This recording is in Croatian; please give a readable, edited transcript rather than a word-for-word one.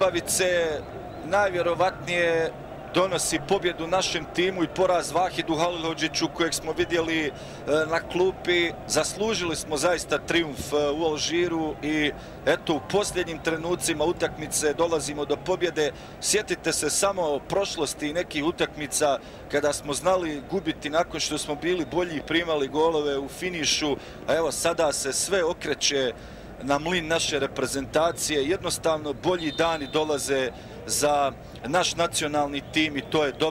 Grbavice najvjerovatnije donosi pobjedu našem timu i poraz Vahidu Haliloviću kojeg smo vidjeli na klupi. Zaslužili smo zaista trijumf u Alžiru i eto u posljednjim trenucima utakmice dolazimo do pobjede. Sjetite se samo prošlosti nekih utakmica kada smo znali gubiti nakon što smo bili bolji i primali golove u finišu. A evo sada se sve okreće na mlin naše reprezentacije. Jednostavno bolji dani dolaze za naš nacionalni tim i to je dobro.